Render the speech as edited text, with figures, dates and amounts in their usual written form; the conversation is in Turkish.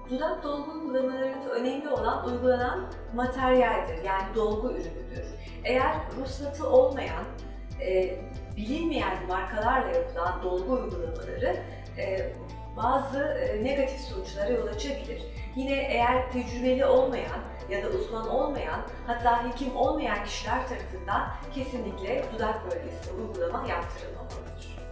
Dudak dolgu uygulamalarında önemli olan uygulanan materyaldir, yani dolgu ürünüdür. Eğer ruhsatı olmayan, bilinmeyen markalarla yapılan dolgu uygulamaları bazı negatif sonuçlara yol açabilir. Yine eğer tecrübeli olmayan ya da uzman olmayan, hatta hekim olmayan kişiler tarafından kesinlikle dudak bölgesine uygulama yaptırılmamalıdır.